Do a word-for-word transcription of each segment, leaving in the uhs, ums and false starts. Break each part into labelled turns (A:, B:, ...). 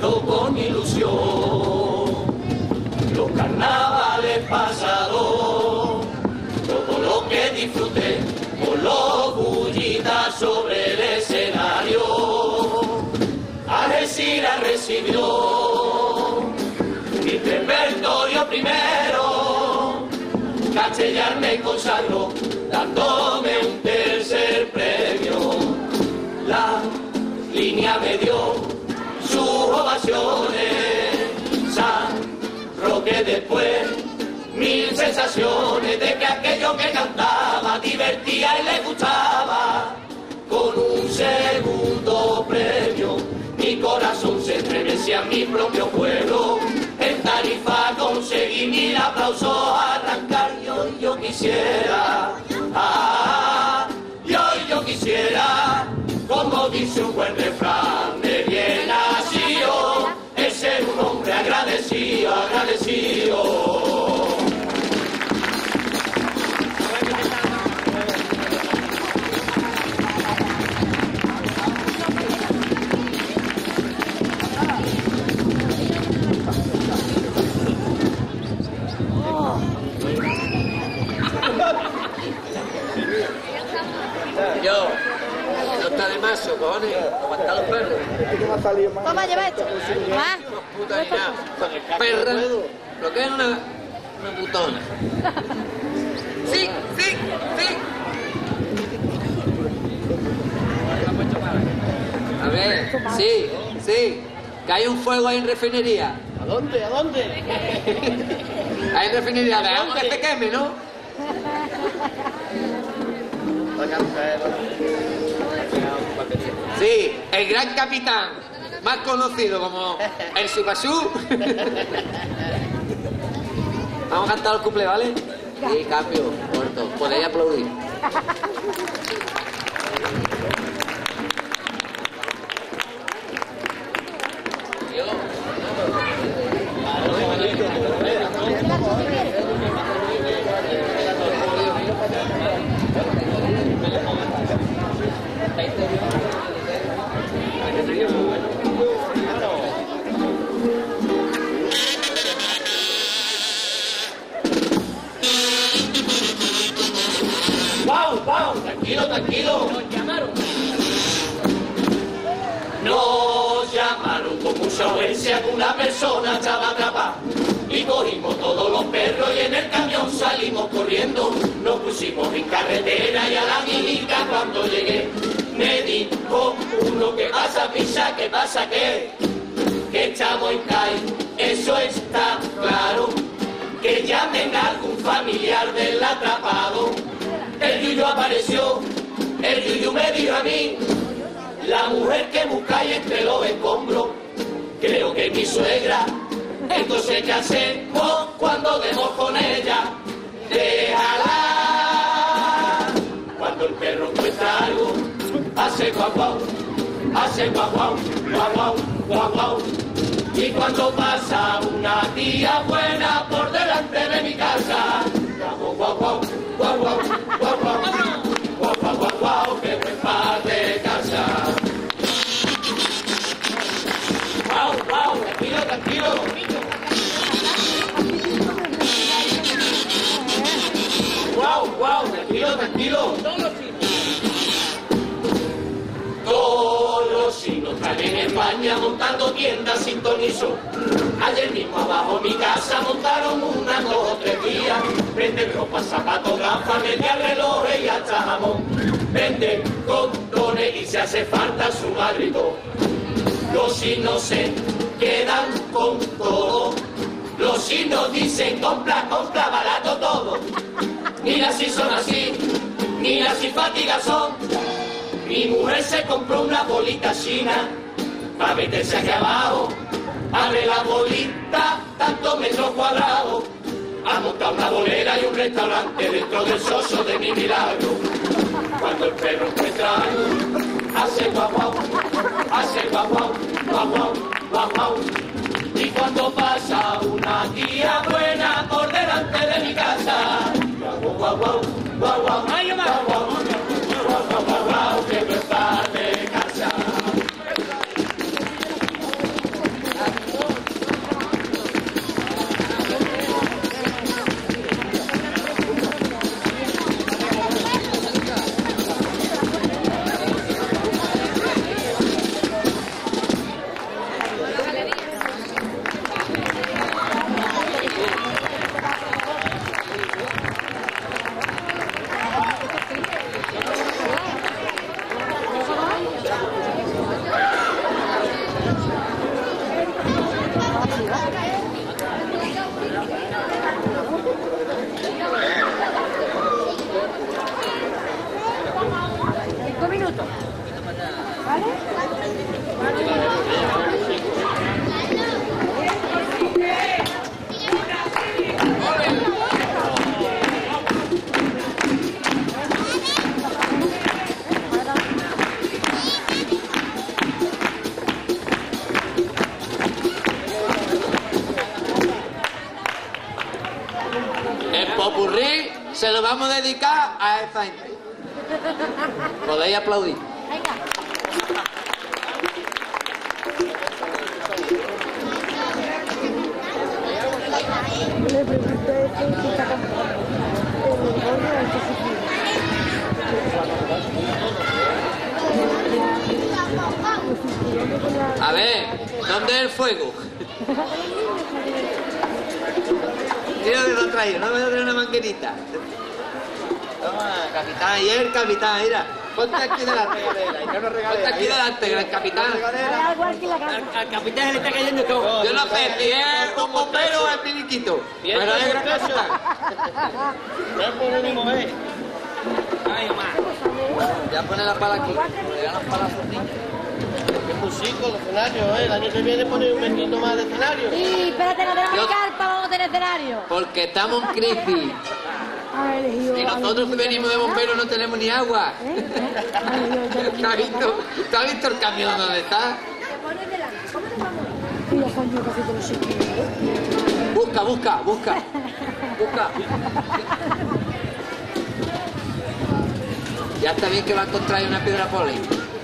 A: recuerdo con ilusión los carnavales pasados, todo lo que disfruté con los bullitas sobre el escenario. Algeciras recibió mi repertorio primero, Castellar me consagró dándome un tercer premio. La línea me dio sus ovaciones, San Roque después mil sensaciones de que aquello que cantaba divertía y le gustaba. Con un segundo premio mi corazón se estremecía en mi propio pueblo. En Tarifa conseguí mil aplausos arrancar y hoy yo quisiera, ah, y hoy yo quisiera, como dice un buen refrán, de bien nacido, es ser un hombre agradecido, agradecido.
B: Yo, no está de mazo, cojones, aguantar los perros.
C: Toma, lleva esto. Ah,
B: Puta ni nada. Perra, lo que es una, una putona. Sí, sí, sí. A ver, sí, sí. Que hay un fuego ahí en refinería.
D: ¿A dónde? ¿A dónde?
B: Hay en refinería, dejamos que se queme, ¿no? Sí, el gran capitán, más conocido como el Supasú. Vamos a cantar los cuplés, ¿vale? Sí, cambio, corto. Podéis aplaudir.
A: ¡Wow, wow! Tranquilo, tranquilo.
D: Nos llamaron.
A: Nos llamaron con mucha urgencia que una persona estaba atrapada. Y cogimos todos los perros y en el camión salimos corriendo. Nos pusimos en carretera y a la mímica cuando llegué me dijo uno: ¿qué pasa, pisa? ¿Qué pasa, qué? Que estamos en CAI, eso está claro. Que llamen a algún familiar del atrapado. El yuyu apareció, el yuyu me dijo a mí: la mujer que buscáis entre los escombros, creo que es mi suegra. Entonces, ¿qué hacemos cuando demos con ella? Déjala. Cuando el perro encuentra algo, hace guau guau, hace guau guau, guau guau, guau guau. Y cuando pasa una tía buena por delante de mi casa, hago guau guau, guau guau, guau guau, guau guau, guau guau, que buen par de casa. Guau guau, tranquilo, tranquilo. Guau guau, tranquilo, tranquilo. Todos los chinos están en España montando tiendas sintonizo. Ayer mismo abajo mi casa montaron unas dos o tres días. Venden ropa, zapatos, gafas, media relojes y hasta jamón. Venden condones y se hace falta su madrito. Los chinos se quedan con todo. Los chinos dicen compra, compra, barato todo. Mira si son así, mira si fatigas son. Mi mujer se compró una bolita china para meterse aquí abajo. Abre la bolita, tantos metros cuadrados. Ha montado una bolera y un restaurante dentro del soso de mi milagro. Cuando el perro encuentra algo, hace guau guau, hace guau guau, guau guau, guau guau. Y cuando pasa una tía buena por delante de mi casa, yo hago guau guau, guau guau, guau guau, guau guau, guau guau, que no está de casa.
C: ¿vale?
B: El popurrí se lo vamos a dedicar a esta gente. Podéis aplaudir.
C: Le pregunté si está comprando el gorro al que se quiere.
B: A ver, ¿dónde es el fuego? Mira que lo han traído, no me voy a traer una manguerita. Toma, capitán, y el capitán, mira. Ponte aquí delante. Ponte aquí delante, gran capitán.
D: Al capitán se le está cayendo todo.
B: Yo no sé si es un bombero o el piliquito, pero es gran capitán.
D: No podemos ver. Ay, mamá.
B: Ya pone la pala aquí. Le dan las palas a los niños.
D: Qué músico, el escenario, ¿eh? El año que viene pone un metito más de escenario.
C: Y espérate, no tenemos
B: Yo-
C: carpa, vamos a tener escenario.
B: Porque estamos en crisis.
C: Ha elegido.
B: Y nosotros que venimos de bomberos no tenemos ni agua.
C: ¿Eh? ¿Eh? Ha elegido ya
B: ¿Te has visto, ¿te has visto el camión donde está?
C: Y ya están yo casi todos los sitios.
B: Busca, busca, busca. Busca. Ya está bien que va a encontrar ahí una piedra poli.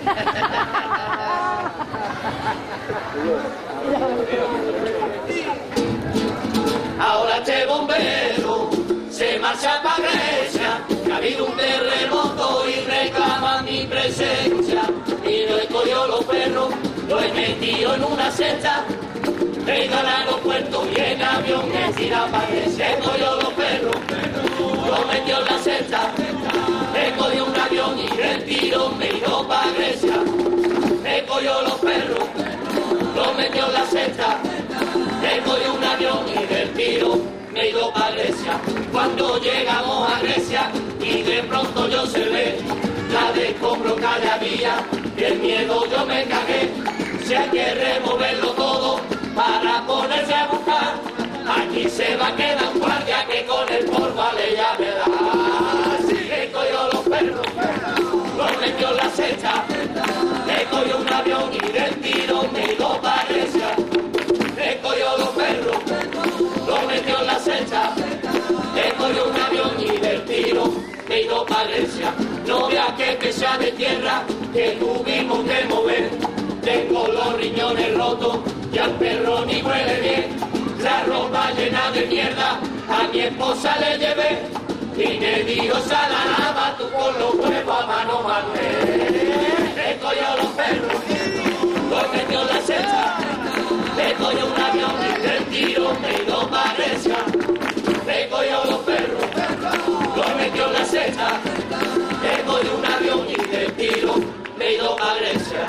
A: Ahora este bombero se marcha para Grecia, que ha habido un terremoto y reclama mi presencia. Y lo he cogido los perros, lo he metido en una cesta, he ido al aeropuerto y en avión he tirado para Grecia. He cogido los perros, lo metió en la cesta, he cogido un avión y del tiro me he ido para Grecia. He cogido los perros, lo metió en la cesta, he cogido un avión y del tiro me he ido para Grecia. Cuando llegamos a Grecia y de pronto yo se ve la de escombro que había y el miedo yo me cagué. Si hay que removerlo todo para ponerse a buscar, aquí se va a quedar un guardia que con el polvo le ya me da. Sí, he cogido los perros, lo metió en la cesta, he cogido un avión y del tiro me he ido para Grecia. He cogido los perros, lo metió en la cesta, he cogido un avión y del tiro me he ido para Grecia. No veas que pesa de tierra, que tuvimos que mover. Tengo los riñones rotos y al perro ni huele bien. La ropa llena de mierda a mi esposa le llevé y me dijo, sala lava tú con los huevos a mano Manuel. He cogido los perros, lo metió en la cesta, he cogido un avión y del tiro me he ido para Grecia. He cogido los perros, lo metió en la cesta, he cogido un avión y del tiro me he ido para Grecia.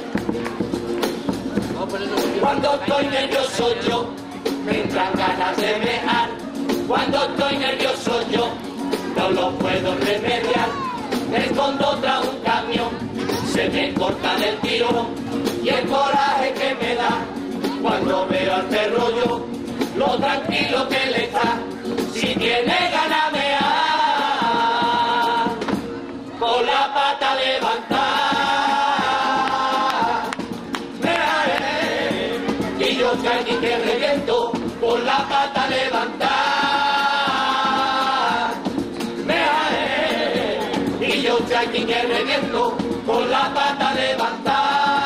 A: Cuando estoy nervioso yo, me entran ganas de mear. Cuando estoy nervioso yo, no lo puedo remediar. Me escondo tras un camión, se me corta del tiro y el coraje que me da cuando veo al perro yo, lo tranquilo que le está. Si tiene ganas de mear, con la pata levantar. Y yo aquí que reviento con la pata levantar. Me ae. Y yo aquí que reviento con la pata levantar.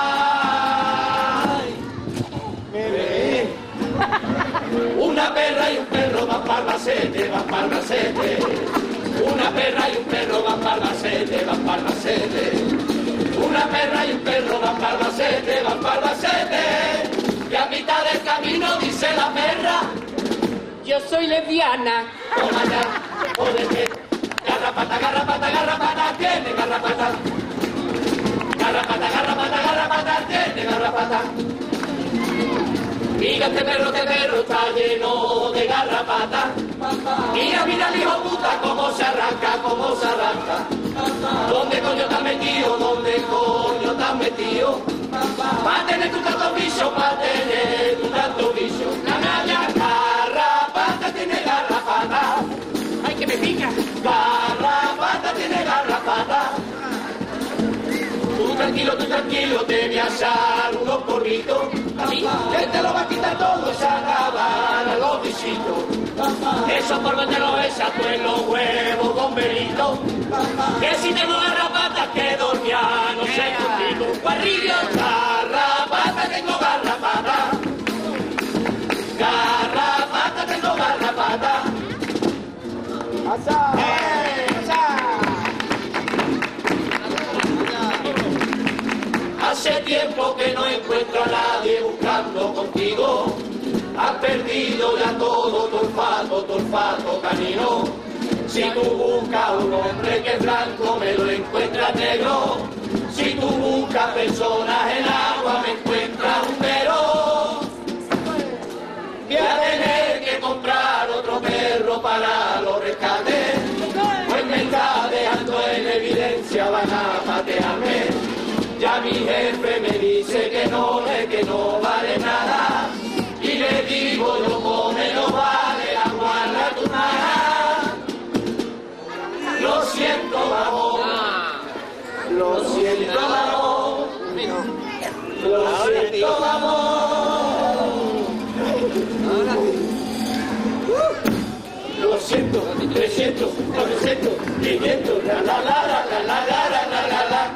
A: Me ve. Una perra y un perro van para Albacete, van para Albacete. Una perra y un perro van para Albacete, van para Albacete. Una perra y un perro van para Albacete, van para Albacete. Y a mitad del camino dice la perra, yo soy lesbiana. Toma ya, jódete. Garrapata, garrapata, garrapata, tiene garrapata. Garrapata, garrapata, garrapata, tiene garrapata. Mira este perro, este perro está lleno de garrapata. Mira, mira el hijo puta cómo se arranca, cómo se arranca. ¿Dónde coño te has metido? ¿Dónde coño te has metido? Pa' tener tu tanto vicio, pa' tener tu tanto vicio. Canalla, garrapata tiene garrapata.
D: ¡Ay, que me pica!
A: Garrapata tiene garrapata. Tú tranquilo, tú tranquilo, te voy a echar unos porritos. Que te lo va a quitar todo, se acaban los visitos. Eso por donde lo besas, tú en los huevos bomberitos. Que si tengo garrapatas que dormía, no sé contigo. Guarrillo, garrapata, tengo garrapata. Garrapata, tengo garrapata.
B: ¡Pasa!
A: Hace tiempo que no encuentro a nadie buscando contigo. Has perdido ya todo tu olfato, tu olfato canino. Si tú buscas un hombre que es blanco, me lo encuentras negro. Si tú buscas personas en agua, me encuentras un perro. Voy a tener que comprar otro perro para los rescates. Pues me está dejando en evidencia, van a patearme. Ya mi jefe me dice que no, que no vale nada. Y le digo yo, come, no vale la guarda tu nada. Lo siento, vamos. Lo siento, vamos. Lo siento, vamos. Lo siento, trescientos, novecientos, quinientos, la la la la la la la la la la.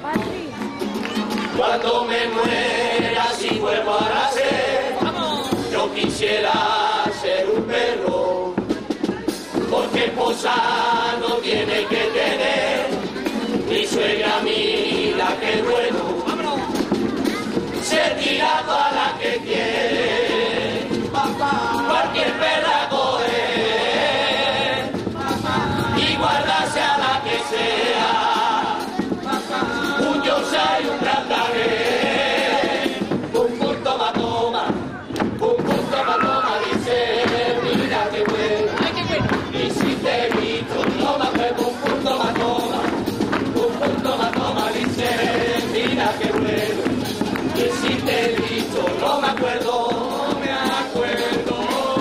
A: Cuando me muera, si vuelvo a nacer, yo quisiera ser un perro, porque esposa no tiene que tener, mi suegra mira qué bueno, se tira toda la que quiere, cualquier perra coge, y guardarse a la que sea. Un Yorkshire y un Gran Danés, un pum toma toma, un pum toma toma, dice, mira qué bueno, y si te he visto, no me acuerdo, un pum toma toma, un pum toma toma, dice, mira qué bueno, y si te he visto, no me acuerdo, no me acuerdo.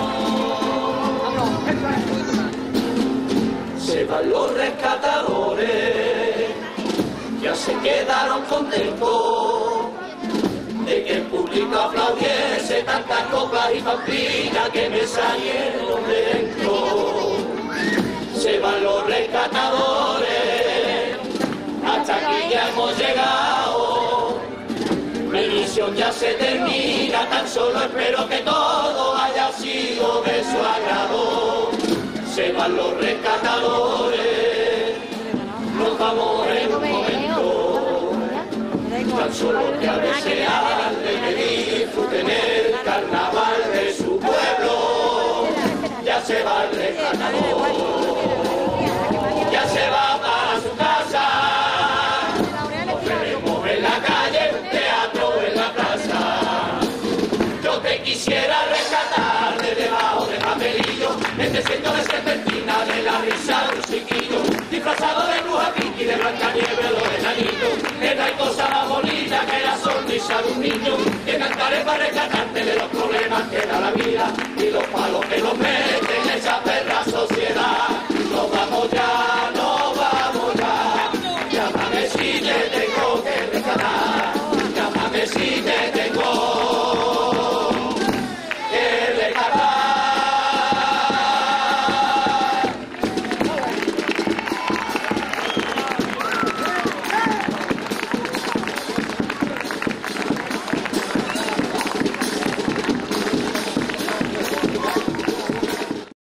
A: Se van los rescatadores, ya se quedaron contentos de que el público aplaudiese tantas coplas y pamplinas que me salieron de dentro. Se van los rescatadores, hasta aquí ya hemos llegado. Mi misión ya se termina, tan solo espero que todo haya sido de su agrado. Se van los rescatadores, nos vamos en un momento, tan solo que a desearle que disfruten el carnaval de su pueblo. Ya se va el rescatador, ya se va para su casa, nos veremos en la calle, un teatro en la plaza. Yo te quisiera rescatar de debajo de papelillo, este siento de serpentina, de la risa de un chiquillo, disfrazado de bruja Pinky, de Blancanieves o de Nanito, que no hay cosa más bonita que la sonrisa de un niño, que cantaré para rescatar